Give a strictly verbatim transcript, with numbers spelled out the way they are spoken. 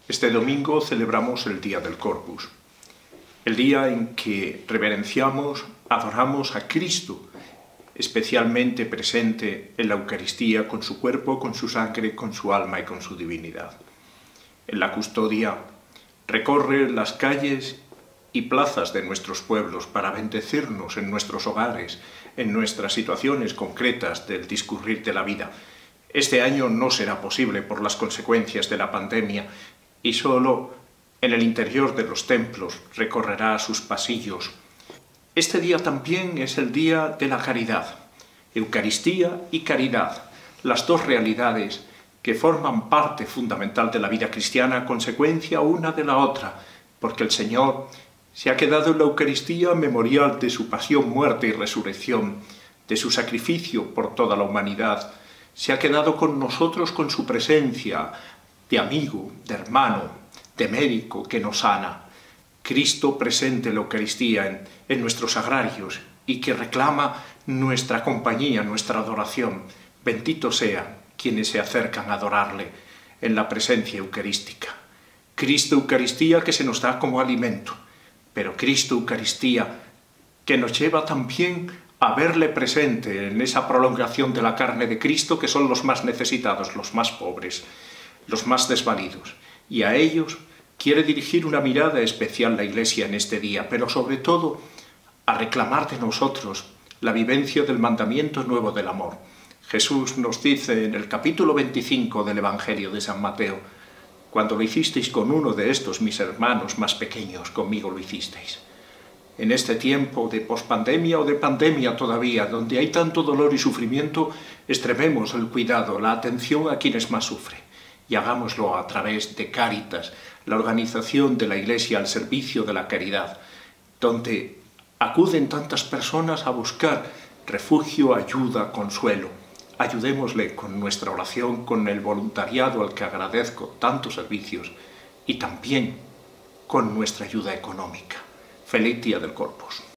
Este domingo celebramos el Día del Corpus, el día en que reverenciamos, adoramos a Cristo, especialmente presente en la Eucaristía con su cuerpo, con su sangre, con su alma y con su divinidad. En la custodia recorre las calles y plazas de nuestros pueblos para bendecirnos en nuestros hogares, en nuestras situaciones concretas del discurrir de la vida. Este año no será posible por las consecuencias de la pandemia y solo en el interior de los templos recorrerá sus pasillos. Este día también es el día de la caridad, Eucaristía y caridad, las dos realidades que forman parte fundamental de la vida cristiana, consecuencia una de la otra, porque el Señor se ha quedado en la Eucaristía memorial de su pasión, muerte y resurrección, de su sacrificio por toda la humanidad. Se ha quedado con nosotros con su presencia de amigo, de hermano, de médico que nos sana. Cristo presente en la Eucaristía, en, en nuestros agrarios, y que reclama nuestra compañía, nuestra adoración. Bendito sean quienes se acercan a adorarle en la presencia eucarística. Cristo Eucaristía que se nos da como alimento, pero Cristo Eucaristía que nos lleva también a verle presente en esa prolongación de la carne de Cristo, que son los más necesitados, los más pobres, los más desvalidos. Y a ellos quiere dirigir una mirada especial la Iglesia en este día, pero sobre todo a reclamar de nosotros la vivencia del mandamiento nuevo del amor. Jesús nos dice en el capítulo veinticinco del Evangelio de San Mateo: cuando lo hicisteis con uno de estos mis hermanos más pequeños, conmigo lo hicisteis. En este tiempo de pospandemia o de pandemia todavía, donde hay tanto dolor y sufrimiento, extrememos el cuidado, la atención a quienes más sufren, y hagámoslo a través de Cáritas, la organización de la Iglesia al servicio de la caridad, donde acuden tantas personas a buscar refugio, ayuda, consuelo. Ayudémosle con nuestra oración, con el voluntariado al que agradezco tantos servicios y también con nuestra ayuda económica. Feliz Día del Corpus.